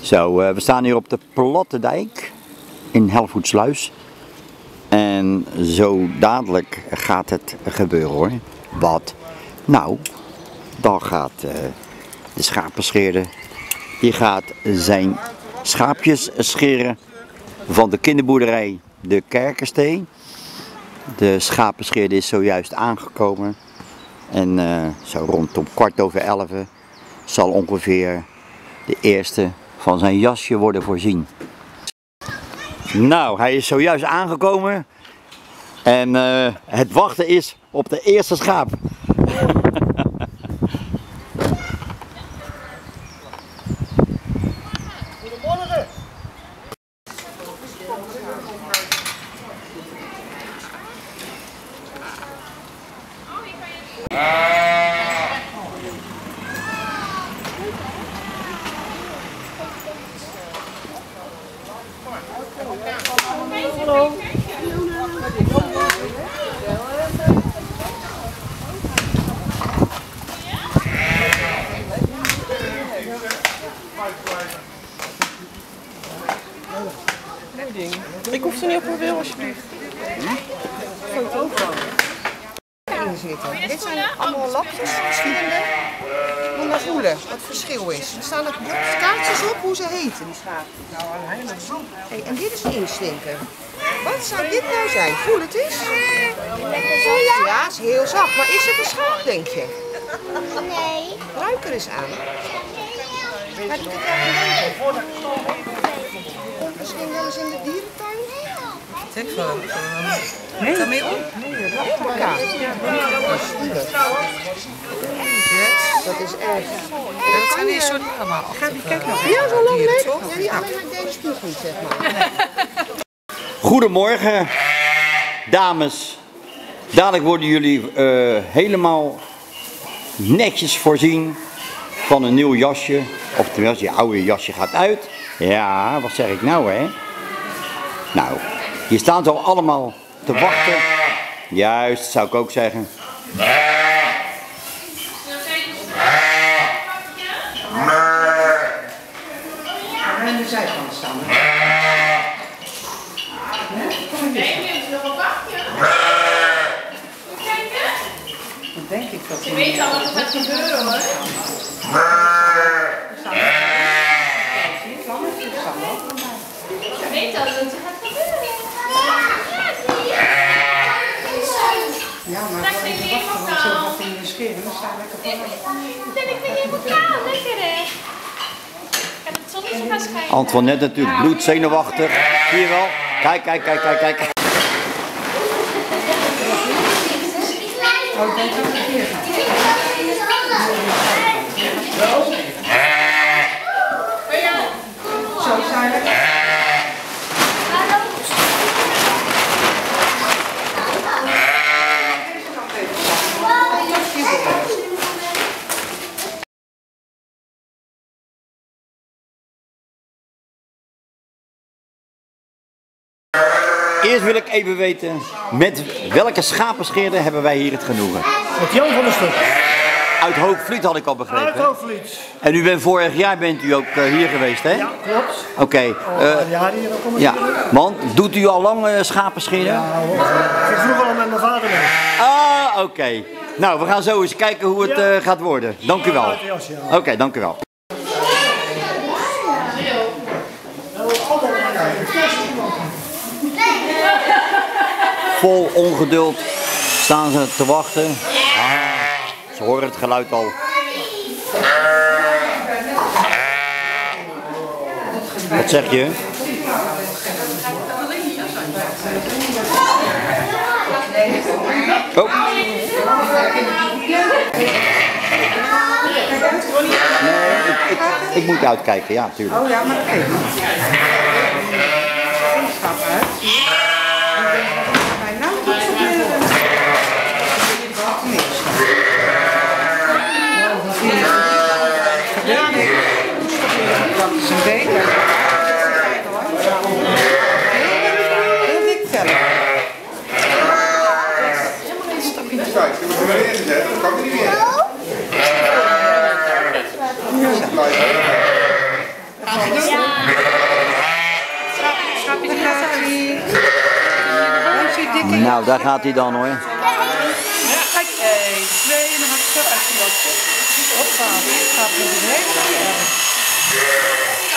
Zo, we staan hier op de Platte Dijk in Helvoetsluis. En zo dadelijk gaat het gebeuren hoor. Wat? Nou, dan gaat de schapenscheerder, die gaat zijn schaapjes scheren van de kinderboerderij de Kerkenstee. De schapenscheerder is zojuist aangekomen. En zo rondom 11:15 zal ongeveer de eerste van zijn jasje worden voorzien. Nou, hij is zojuist aangekomen en het wachten is op de eerste schaap. Goedemorgen. Hallo. Ik hoef er niet op mijn wil alsjeblieft. Dit zijn allemaal lapjes, verschillende. Moet maar voelen wat het verschil is. Er staan ook kaartjes op hoe ze heten, die schapen. Hey, en dit is een instinker. Wat zou dit nou zijn? Voel het eens. Ja, het is heel zacht. Maar is het een schaap, denk je? Nee. Ruik er eens aan. Waar doet het wel aan denken? Misschien wel eens in de dierentuin? Zeg van. Nee. Ga mee om? Ja. Dat is echt. Ja, dat zijn die soort allemaal. Ga die kijken nog. Ja, zo lang leuk. Ja, die alleen maar deze spuug niet, zeg maar. Goedemorgen, dames. Dadelijk worden jullie helemaal netjes voorzien van een nieuw jasje. Of tenminste, je oude jasje gaat uit. Ja, wat zeg ik nou hè? Nou, hier staan ze al allemaal te wachten. Juist, zou ik ook zeggen. Aan de zijkant staan. Dan denk ik dat Je weet al wat er gaat gebeuren hoor. Je weet al dat het gaat gebeuren. ja, maar ik wil even wachten, want zo gaat hij in de scheren. Dan staan lekker voor. En ik vind helemaal koud, lekker hè. Kan het zonnetje gaan schijnen? Antoinette natuurlijk bloedzenuwachtig. Zie je wel? Kijk, kijk, kijk, kijk, kijk. Oh, ik denk dat het hier gaat. Zo zijn we. Eerst wil ik even weten, met welke schapenscheerder hebben wij hier het genoegen? Met Jan van der Stuk. Uit Hoogvliet had ik al begrepen. Uit Hoogvliet. En u bent vorig jaar bent u ook hier geweest, hè? Ja, klopt. Oké. Ja, hier ook al Ja, man, doet u al lang schapenscheren? Ja, hoor. Ik vroeger al met mijn vader mee. Ah, oké. Nou, we gaan zo eens kijken hoe het gaat worden. Dank u wel. Oké, dank u wel. Vol ongeduld staan ze te wachten. Ze horen het geluid al. Wat zeg je? Oh. Nee, ik moet uitkijken, ja, tuurlijk. Oh ja, maar kijk. Stap uit. Bij nou goed gebeuren. Wat niks. Dat is een beetje. Heel dik tellen. Kijk, ik heb hem er weer ingezet, dat kan ik niet meer. Ja. Nou, daar gaat hij dan hoor. Ja, kijk, 1, 2 en dan gaat het zo uitgelopen. Hoppa, het gaat met de hele.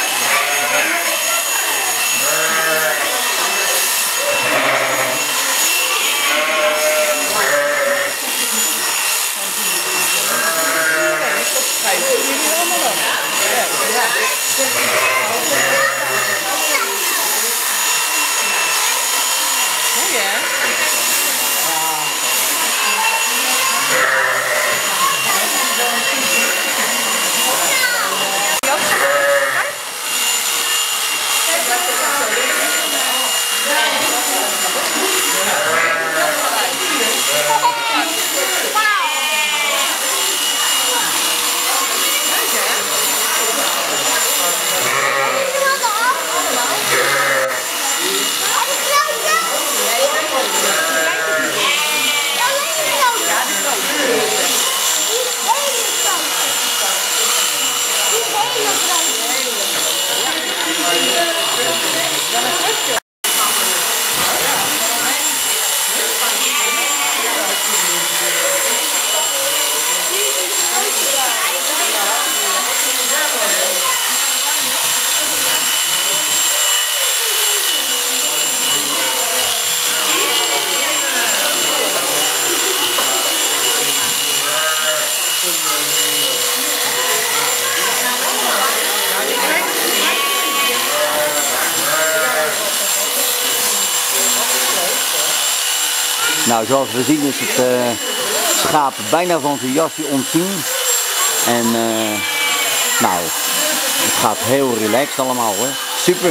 Nou, zoals we zien is het schaap bijna van zijn jasje ontzien. En nou, het gaat heel relaxed allemaal hoor. Super.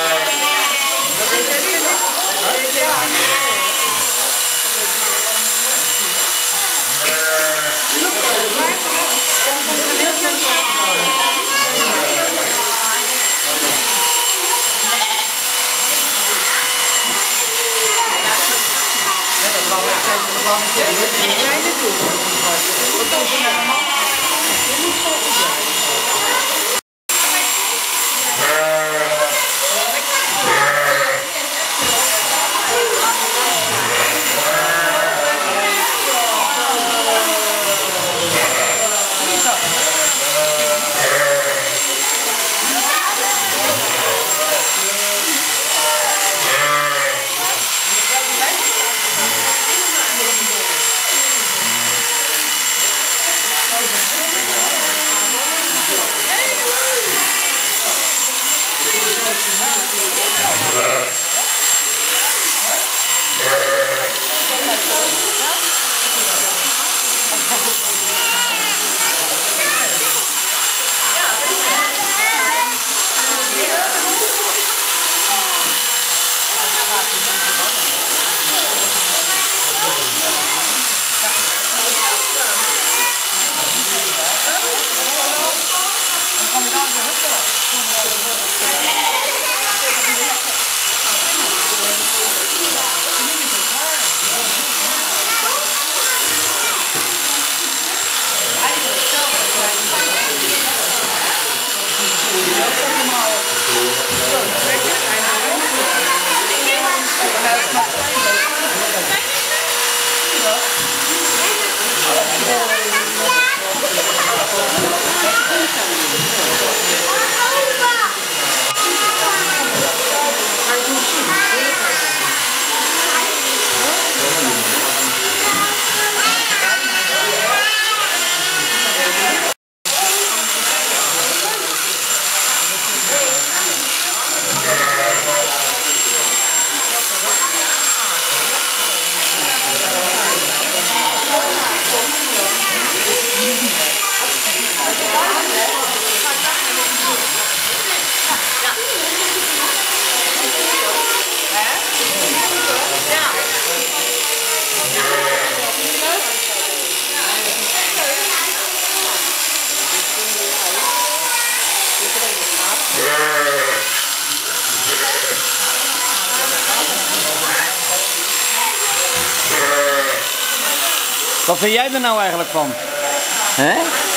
Wat vind jij er nou eigenlijk van? Hè?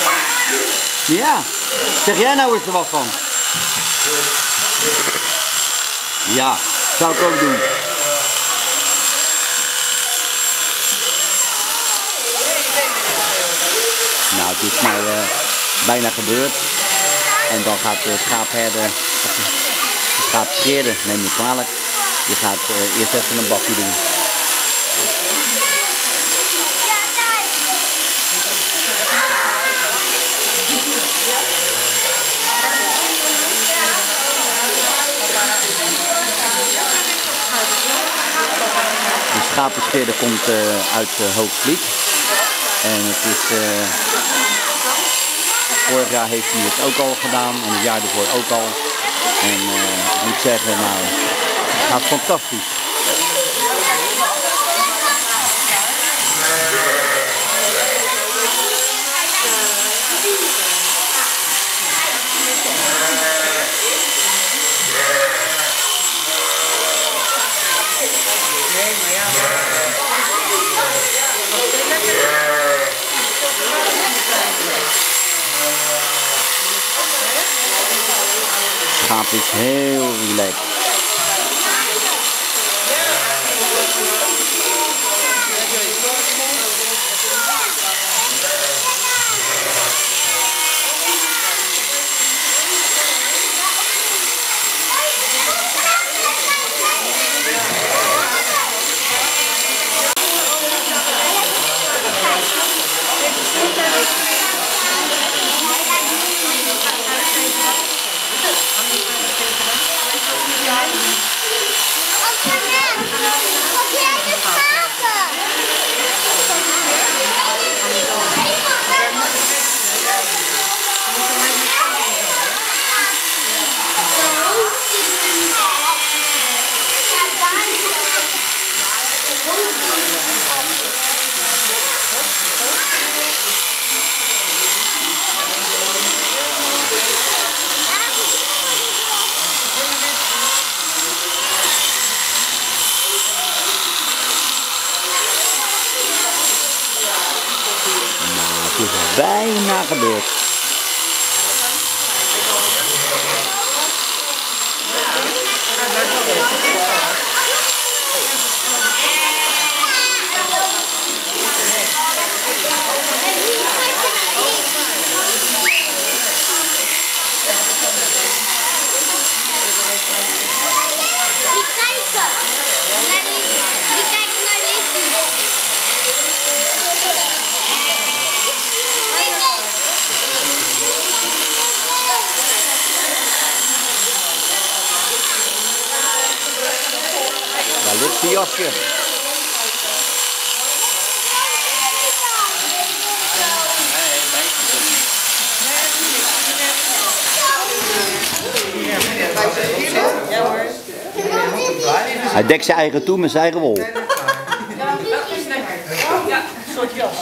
Ja. Zeg jij nou eens er wat van? Ja, zou ik ook doen. het is nou bijna gebeurd. En dan gaat de schaapherder, of de schaapscheerder, neem me kwalijk, die gaat eerst even een bakje doen. De schapenscheerder komt uit Hoogvliet. En het is, vorig jaar heeft hij het ook al gedaan en het jaar ervoor ook al. En ik moet zeggen, nou, het gaat fantastisch. Het schaap is heel relaxed. Het is bijna gebeurd. Daar ligt die jasje. Hij dekt zijn eigen toe met zijn eigen wol. Ja, een soort jas.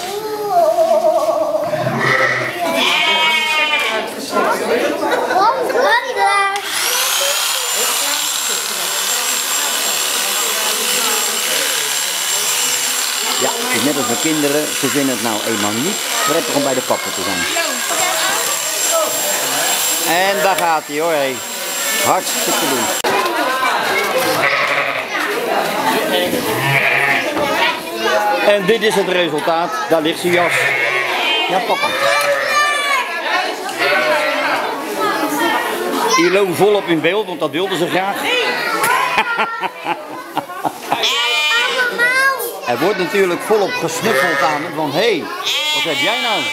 Ja, het is net als mijn kinderen, ze vinden het nou eenmaal niet prettig om bij de papa te zijn. En daar gaat hij hoor, hé. Hartstikke doen. En dit is het resultaat, daar ligt zijn jas. Ja papa. Ilo volop in beeld, want dat wilden ze graag. Er wordt natuurlijk volop gesnuffeld aan het, want hé, hey, wat heb jij nou?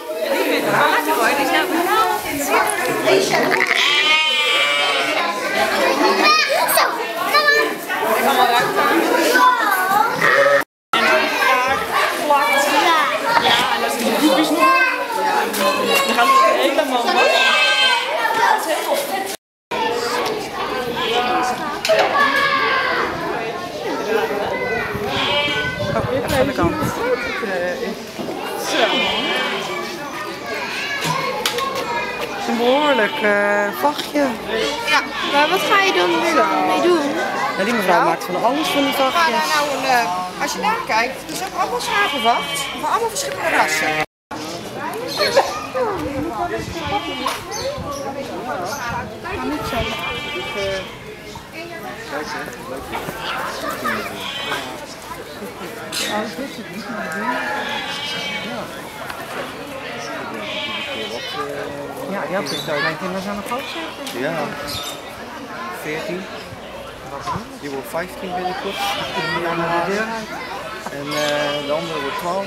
Ja, en dat is een typisch nog. Dan gaat het helemaal wat. Dat is helemaal vet. Even aan de kant. Zo. Het is een behoorlijk vachtje. Ja, maar wat ga je dan mee doen? Ja, die mevrouw maakt van alles van die We gaan vachtjes. daar nou als je daar kijkt, het is ook allemaal schapenvacht. Van allemaal verschillende rassen. Ja, die had dus mijn kinderen aan de groot zeker. Ja. 14. Die wordt 15 binnenkort. Die gaan naar de deur uit. En de andere wordt 12.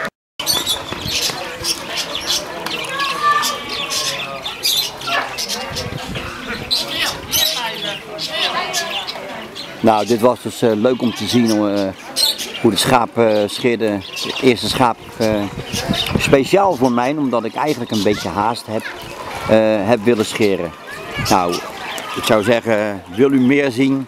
Nou, dit was dus leuk om te zien hoe de schaap scheerde. Het eerste schaap speciaal voor mij, omdat ik eigenlijk een beetje haast heb willen scheren. Nou, ik zou zeggen, wil u meer zien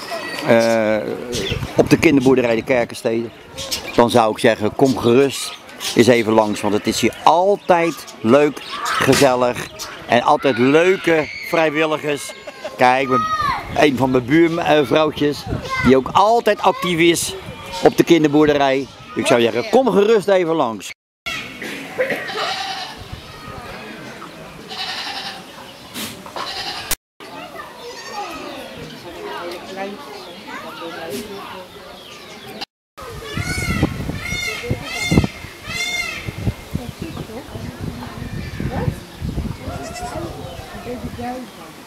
op de kinderboerderij de Kerkenstede, dan zou ik zeggen, kom gerust eens even langs, want het is hier altijd leuk, gezellig en altijd leuke vrijwilligers. Kijk, een van mijn buurvrouwtjes die ook altijd actief is op de kinderboerderij. Ik zou zeggen, kom gerust even langs. Deze duiven.